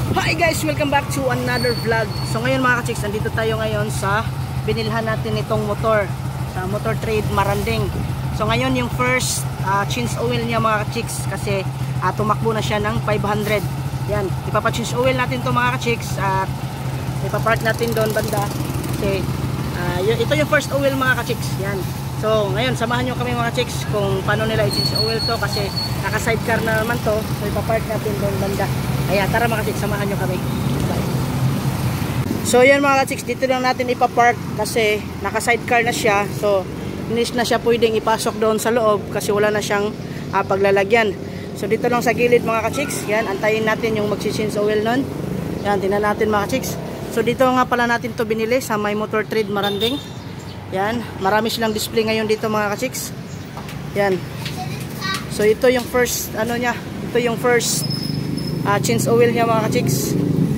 Hi guys! Welcome back to another vlog. So ngayon mga ka-chicks, andito tayo ngayon sa binilhan natin itong motor sa Motor Trade Maranding. So ngayon yung first change oil niya mga ka-chicks, kasi tumakbo na siya ng 500. Yan, ipapa-change oil natin to mga ka-chicks at ipapark natin doon banda. Kasi ito yung first oil mga ka-chicks. Yan. So ngayon samahan nyo kami mga ka-chicks kung paano nila i-change oil to, kasi naka-sidecar na naman to. So ipapark natin doon banda. Kaya tara mga ka-chicks, samahan nyo kami. Bye. So yan mga ka-chicks, dito lang natin ipapark kasi naka-sidecar na siya. So hindi na siya pwedeng ipasok doon sa loob kasi wala na siyang paglalagyan. So dito lang sa gilid mga ka-chicks. Yan, antayin natin yung mag-change oil nun. Yan, tingnan natin mga ka-chicks. So dito nga pala natin to binili sa may Motor Trade Maranding. Yan, marami silang display ngayon dito mga ka-chicks. Yan. So ito yung first niya. Ito yung first change oil niya mga ka-chicks.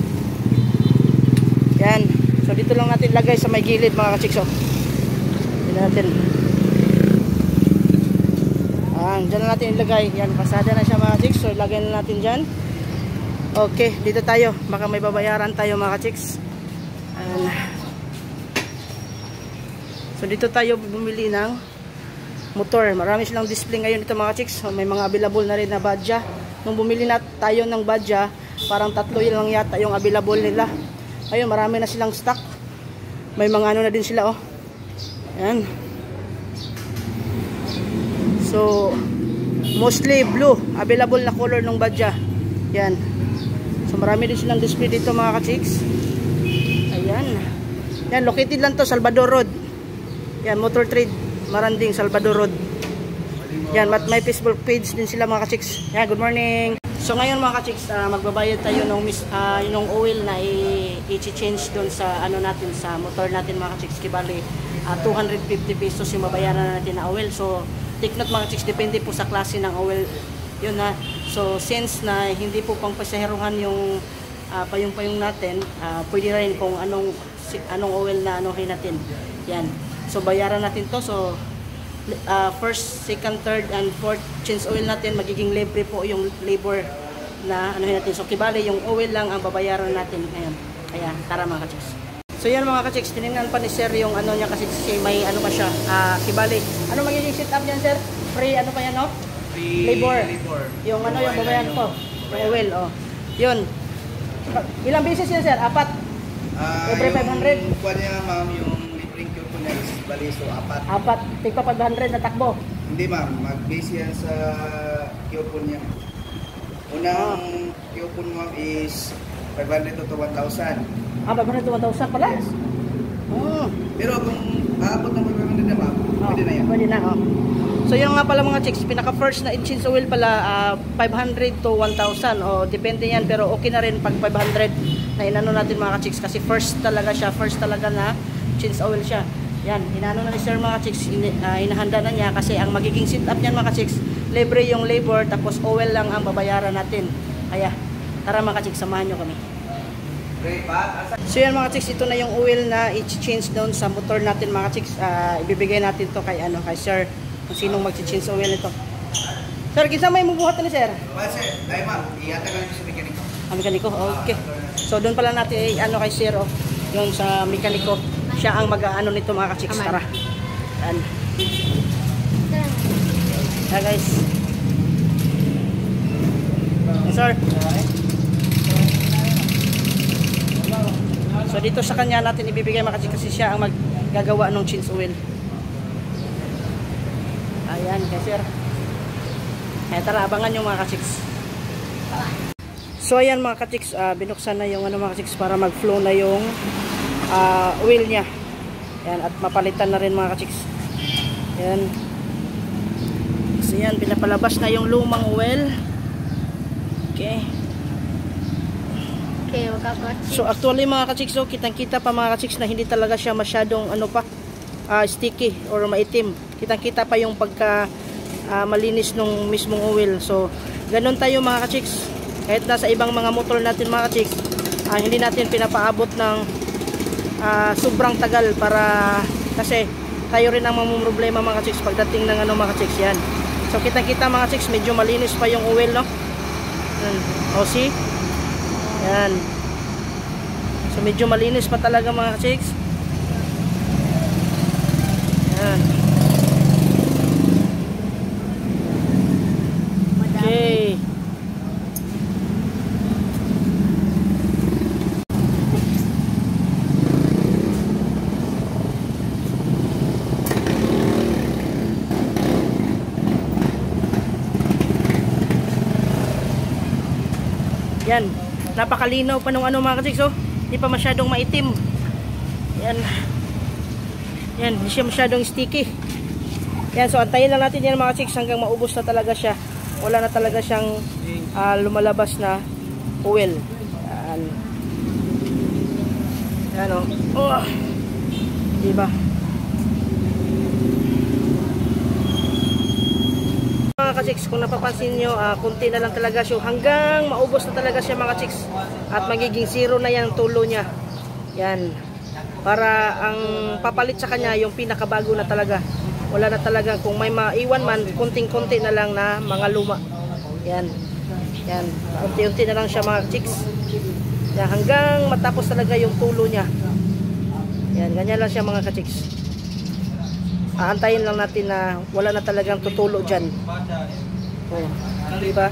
Yan. So dito lang natin lagay sa may gilid mga ka-chicks. Dito natin. Dyan na natin ilagay. Yan, pasada na siya mga ka-chicks. So ilagay na natin dyan. Okay, dito tayo. Baka may babayaran tayo mga ka-chicks. So dito tayo bumili ng motor. Marami silang display ngayon ito mga ka-chicks. So, may mga available na rin na badya. Nung bumili na tayo ng badya, parang 3 lang yata yung available nila. Ayun, marami na silang stock. May mga ano na din sila, oh. Ayan. So, mostly blue. Available na color ng badya. Yan. So, marami din silang display dito mga ka-chicks. Ayan. Yan, located lang to, Salvador Road. Yan, Motor Trade Maranding, Salvador Road. Yan, may Facebook page din sila mga ka-chicks. Yan, good morning. So ngayon mga ka-chicks, magbabayad tayo ng oil na i-change doon sa natin, sa motor natin mga ka-chicks. Kibali 250 pesos yung mabayaran natin na oil. So take note mga ka-chicks, depende po sa klase ng oil yun na. So since na hindi po pang pasaheruhan yung payong natin, pwede rin kung anong oil na anuhin natin. Yan. So bayaran natin to. So first, second, third, and fourth change oil natin, magiging libre po yung labor na anuhin natin. So kibali yung oil lang ang babayaran natin ngayon. Kaya tara mga ka-chicks. So yan mga ka-chicks, tinignan pa ni sir yung niya kasi may pa siya. Kibali, ano magiging setup niyan sir? Free pa yan, no? Free labor. Yung yung babayaran ko. Yung oil, oh. Yun. Ilang beses yan sir? 4? Every 500? Kuha niya ma'am yung bali, so 4. Tigpa 500 na takbo? Hindi ma'am, mag-base yan sa coupon niya. Unang coupon ma'am is 500 to 1,000. 500 to 1,000 pala? Yes. Pero kung aabot ng 500 na ma'am, pwede na yan. Pwede na, So yung nga pala mga chicks, pinaka first na change oil pala 500 to 1,000. Depende yan, pero okay na rin pag 500 na inano natin mga chicks, kasi first talaga na change oil siya. Yan, inano na ni sir mga chicks, inahanda na niya kasi ang magiging setup niyan mga chicks, libre yung labor, tapos oil lang ang babayaran natin. Kaya, tara mga chicks, samahan nyo kami. So yan mga chicks, ito na yung oil na i-change down sa motor natin mga chicks. Ibibigay natin to kay sir, kung sinong mag-change oil nito. Sir, kinsa may mabuhat ni sir? Sir, dahil ma'am, iatagan nyo sa mekaniko. Mekaniko? Okay. So doon pala natin kay sir, yung sa mekaniko. Siya ang mag-ano nito mga ka-chicks. Tara. Yan. Yan guys. Yes, sir. So dito sa kanya natin ibibigay mga ka-chicks kasi siya ang maggagawa ng change oil. Ayan, yes sir. Kaya tara, abangan yung mga ka-chicks. So ayan mga ka-chicks, binuksan na yung mga ka-chicks para mag-flow na yung oil niya. Yan, at mapalitan na rin mga ka-chicks. Yan. So yan, pinapalabas na yung lumang oil. Okay. So actually mga ka-chicks, kitang-kita pa mga ka-chicks na hindi talaga siya masyadong sticky or maitim. Kitang-kita pa yung pagka malinis nung mismong oil. So ganun tayo mga ka-chicks. Kahit nasa ibang mga motor natin mga ka-chicks, hindi natin pinapaabot ng sobrang tagal para kasi tayo rin ang mamumroblema mga chicks pagdating ng mga chicks yan. So kita-kita mga chicks, medyo malinis pa yung oil, no? O see? Yan. Yan. So medyo malinis pa talaga mga ka-chicks. Yan. Okay. Yan, napakalinaw pa nung ano mga ka-chicks, oh. Hindi pa masyadong maitim. Yan. Yan, hindi siya masyadong sticky. Yan, so antayin lang natin yan mga ka-chicks hanggang maubos na talaga siya. Wala na talaga siyang lumalabas na oil. Yan. Yan, oh. Oh. Diba? Mga ka-chicks, kung napapansin nyo, kunti na lang talaga siya hanggang maubos na talaga siya mga chicks, at magiging zero na yan tulo niya. Yan, para ang papalit sa kanya yung pinakabago na talaga. Wala na talaga, kung may maiwan man, kunting-kunti na lang na mga luma. Yan, yan, unti-unti na lang siya mga chicks. Yan, hanggang matapos talaga yung tulo niya. Yan, ganyan lang siya mga ka-chicks. Aantayin lang natin na wala na talagang tutulo dyan. Oh, diba?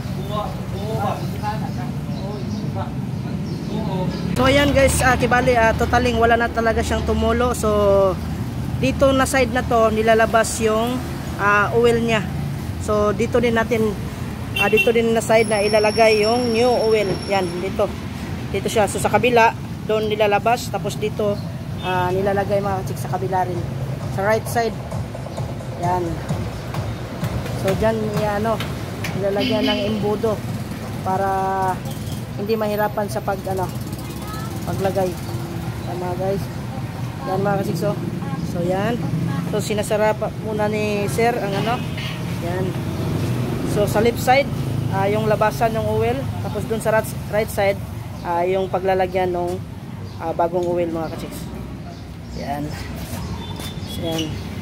So ayan guys, kibali totaling wala na talaga siyang tumulo. So dito na side na to nilalabas yung oil niya. So dito din natin dito din na side na ilalagay yung new oil. Yan, dito. Dito siya. So sa kabila doon nilalabas, tapos dito nilalagay mga chicks sa kabila rin. Sa right side. Yan. So dyan ilalagyan ng embudo para hindi mahirapan sa paglagay. Tama guys. Yan mga kasikso. So yan. So sinasara muna ni sir ang yan. So sa left side yung labasan ng oil, tapos dun sa right side yung paglalagyan ng bagong oil mga kasiks. Yan. So yan.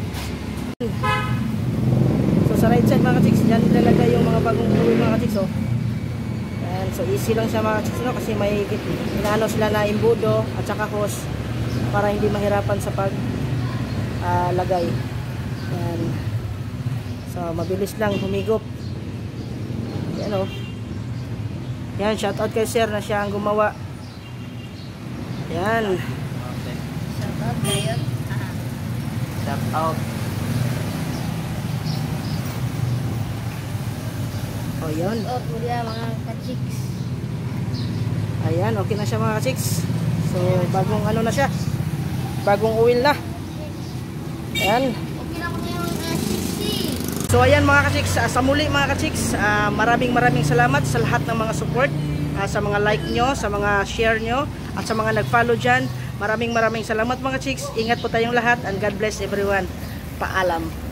So sa right side mga ka-chicks, dyan ilalagay yung mga bagong oil mga ka-chicks, oh. Yan. So easy lang siya mga ka-chicks, no? Kasi may inaano sila na imbudo at saka hose para hindi mahirapan sa pag lagay. Yan. So mabilis lang humigop. Yan, oh. Yan, shout out kay sir na siya ang gumawa. Yan. Shout out kayo. Shout out. O yun. Shout out mo dia mga ka-chicks. Ayan, okay na siya mga ka-chicks. So bagong na siya. Bagong oil na. Ayan. Okay na ko na yung 60. So ayan mga ka-chicks, sa muli mga ka-chicks, maraming salamat sa lahat ng mga support, sa mga like nyo, sa mga share nyo, at sa mga nag-follow dyan. Maraming salamat mga chicks. Ingat po tayong lahat and God bless everyone. Paalam.